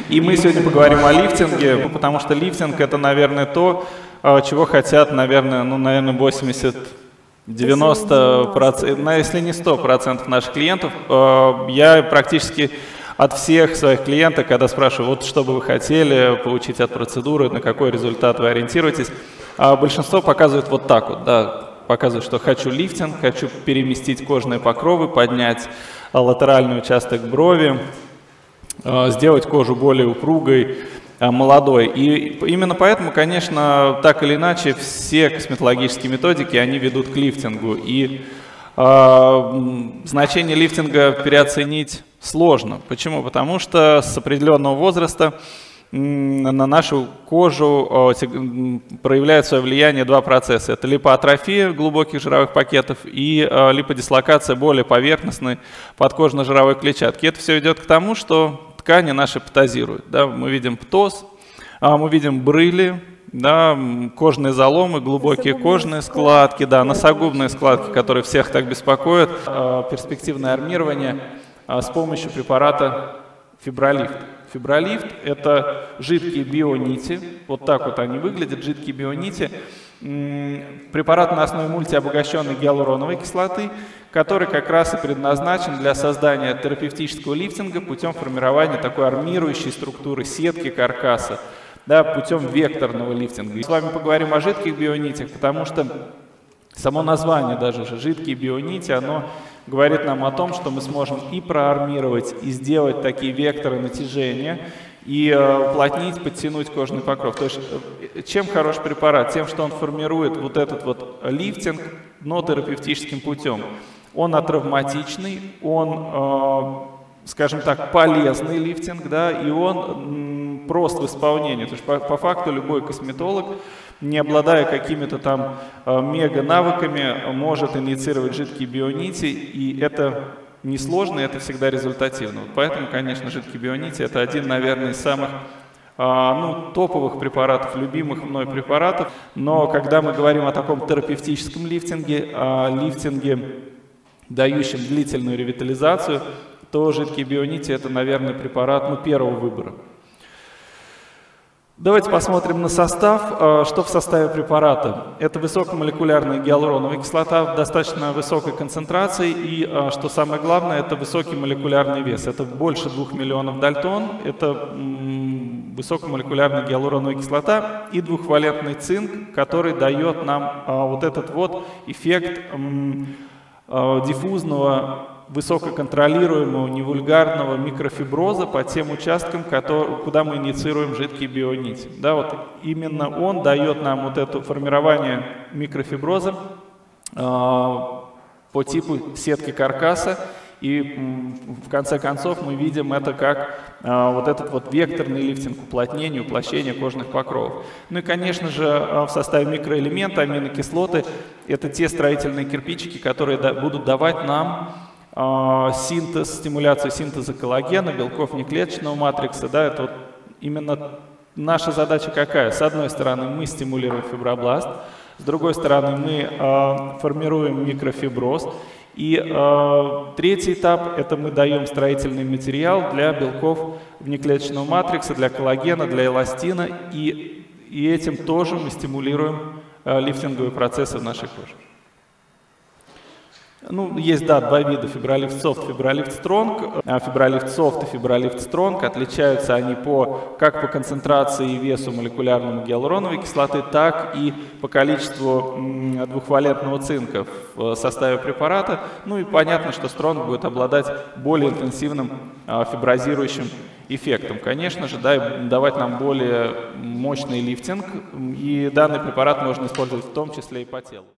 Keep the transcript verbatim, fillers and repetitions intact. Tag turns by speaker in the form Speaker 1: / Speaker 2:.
Speaker 1: И мы сегодня поговорим о лифтинге, потому что лифтинг — это, наверное, то, чего хотят, наверное, ну, наверное, восемьдесят-девяносто процентов, если не сто процентов наших клиентов. Я практически от всех своих клиентов, когда спрашиваю, вот что бы вы хотели получить от процедуры, на какой результат вы ориентируетесь, большинство показывает вот так вот, да. Показывает, что хочу лифтинг, хочу переместить кожные покровы, поднять латеральный участок брови, сделать кожу более упругой, молодой. И именно поэтому, конечно, так или иначе, все косметологические методики, они ведут к лифтингу. И э, значение лифтинга переоценить сложно. Почему? Потому что с определенного возраста на нашу кожу проявляет свое влияние два процесса. Это липоатрофия глубоких жировых пакетов и липодислокация более поверхностной подкожно-жировой клетчатки. Это все идет к тому, что ткани наши птозируют. Да? Мы видим птоз, мы видим брыли, да, кожные заломы, глубокие кожные складки, да, носогубные складки, которые всех так беспокоят. Перспективное армирование с помощью препарата Фибролифт. Фибролифт – это жидкие бионити, вот так вот они выглядят, жидкие бионити. Препарат на основе мультиобогащенной гиалуроновой кислоты, который как раз и предназначен для создания терапевтического лифтинга путем формирования такой армирующей структуры сетки каркаса, да, путем векторного лифтинга. И с вами поговорим о жидких бионитях, потому что само название даже же «жидкие бионити», оно говорит нам о том, что мы сможем и проармировать, и сделать такие векторы натяжения, и э, уплотнить, подтянуть кожный покров. То есть э, чем хорош препарат? Тем, что он формирует вот этот вот лифтинг, но терапевтическим путем. Он атравматичный, он, э, скажем так, полезный лифтинг, да, и он м, прост в исполнении. То есть по, по факту любой косметолог, не обладая какими-то там э, мега-навыками, может инициировать жидкие бионити, и это несложно, и это всегда результативно. Вот поэтому, конечно, жидкие бионити — это один, наверное, из самых э, ну, топовых препаратов, любимых мной препаратов. Но когда мы говорим о таком терапевтическом лифтинге, о лифтинге, дающем длительную ревитализацию, то жидкие бионити — это, наверное, препарат, ну, первого выбора. Давайте посмотрим на состав. Что в составе препарата? Это высокомолекулярная гиалуроновая кислота в достаточно высокой концентрации и, что самое главное, это высокий молекулярный вес. Это больше двух миллионов дальтон. Это высокомолекулярная гиалуроновая кислота и двухвалентный цинк, который дает нам вот этот вот эффект диффузного, высококонтролируемого, невульгарного микрофиброза по тем участкам, который, куда мы инициируем жидкие бионити. Да, вот именно он дает нам вот это формирование микрофиброза э, по типу сетки каркаса, и в конце концов мы видим это как э, вот этот вот векторный лифтинг, уплотнение, уплощение кожных покровов. Ну и, конечно же, в составе микроэлементы, аминокислоты — это те строительные кирпичики, которые да, будут давать нам синтез, стимуляцию синтеза коллагена, белков внеклеточного матрикса. Да, это вот именно наша задача какая? С одной стороны, мы стимулируем фибробласт, с другой стороны, мы э, формируем микрофиброз. И э, третий этап — это мы даем строительный материал для белков внеклеточного матрикса, для коллагена, для эластина. И, и этим тоже мы стимулируем э, лифтинговые процессы в нашей коже. Ну, есть, да, два вида: Фибролифт Soft, Фибролифт Strong. Фибролифт Soft и Фибролифт Strong отличаются они по, как по концентрации и весу молекулярной гиалуроновой кислоты, так и по количеству двухвалентного цинка в составе препарата. Ну и понятно, что Strong будет обладать более интенсивным фиброзирующим эффектом, конечно же, да, и давать нам более мощный лифтинг. И данный препарат можно использовать в том числе и по телу.